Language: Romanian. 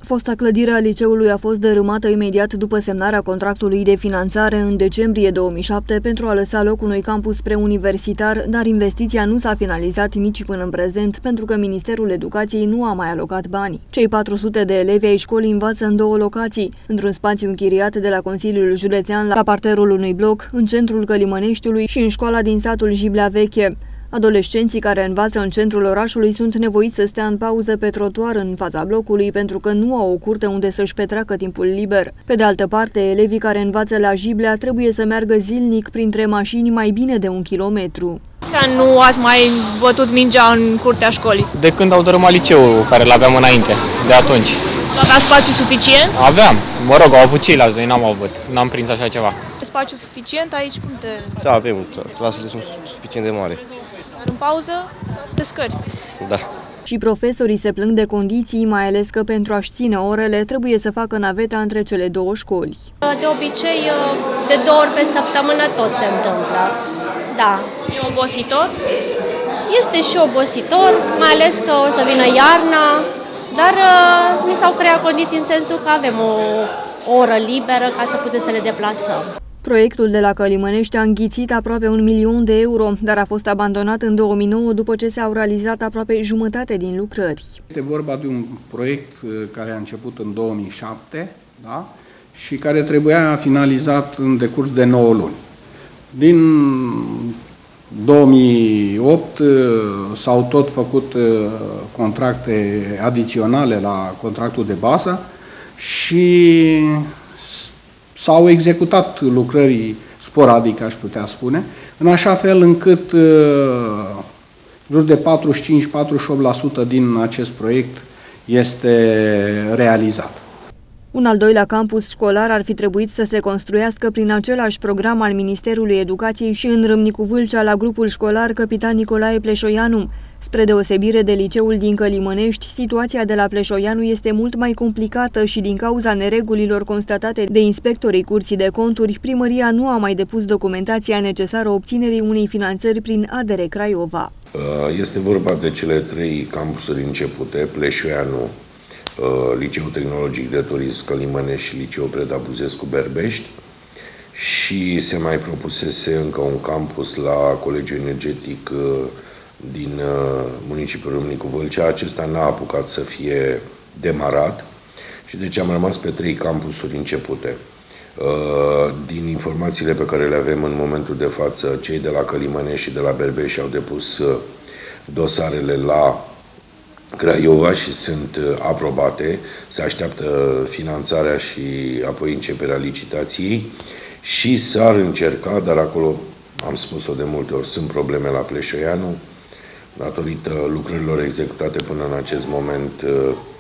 Fosta clădire a liceului a fost dărâmată imediat după semnarea contractului de finanțare în decembrie 2007 pentru a lăsa loc unui campus preuniversitar, dar investiția nu s-a finalizat nici până în prezent pentru că Ministerul Educației nu a mai alocat bani. Cei 400 de elevi ai școlii învață în două locații, într-un spațiu închiriat de la Consiliul Județean la parterul unui bloc, în centrul Călimăneștiului și în școala din satul Jiblea Veche. Adolescenții care învață în centrul orașului sunt nevoiți să stea în pauză pe trotuar în fața blocului pentru că nu au o curte unde să-și petreacă timpul liber. Pe de altă parte, elevii care învață la Jiblea trebuie să meargă zilnic printre mașini mai bine de 1 kilometru. Nu ați mai bătut mingea în curtea școlii? De când au dărâmat liceul care l-aveam înainte, de atunci. Aveați spațiu suficient? Aveam, mă rog, au avut ceilalți, noi n-am avut, n-am prins așa ceva. Spațiu suficient aici? Da, avem, clasele sunt suficient de mari. Dar în pauză, pe scări. Da. Și profesorii se plâng de condiții, mai ales că pentru a-și ține orele trebuie să facă naveta între cele două școli. De obicei, de 2 ori pe săptămână tot se întâmplă. Da. E obositor? Este și obositor, mai ales că o să vină iarna, dar ni s-au creat condiții în sensul că avem o oră liberă ca să putem să le deplasăm. Proiectul de la Călimănești a înghițit aproape 1 milion de euro, dar a fost abandonat în 2009 după ce s-au realizat aproape jumătate din lucrări. Este vorba de un proiect care a început în 2007, da? Și care trebuia finalizat în decurs de 9 luni. Din 2008 s-au tot făcut contracte adiționale la contractul de bază și s-au executat lucrări sporadic, aș putea spune, în așa fel încât jur de 45-48% din acest proiect este realizat. Un al doilea campus școlar ar fi trebuit să se construiască prin același program al Ministerului Educației și în Râmnicu Vâlcea la grupul școlar Capitan Nicolae Pleșoianu. Spre deosebire de liceul din Călimănești, situația de la Pleșoianu este mult mai complicată și din cauza neregulilor constatate de inspectorii Curții de Conturi, primăria nu a mai depus documentația necesară obținerii unei finanțări prin ADR Craiova. Este vorba de cele 3 campusuri începute, Pleșoianu, Liceul Tehnologic de Turism Călimănești și Liceul Preda Buzescu Berbești, și se mai propusese încă un campus la Colegiul Energetic din municipiul Râmnicu Vâlcea. Acesta n-a apucat să fie demarat și deci am rămas pe 3 campusuri începute. Din informațiile pe care le avem în momentul de față, cei de la Călimănești și de la Berbești au depus dosarele la Craiova și sunt aprobate. Se așteaptă finanțarea și apoi începerea licitației și s-ar încerca, dar acolo, am spus-o de multe ori, sunt probleme la Pleșoianu, datorită lucrărilor executate până în acest moment.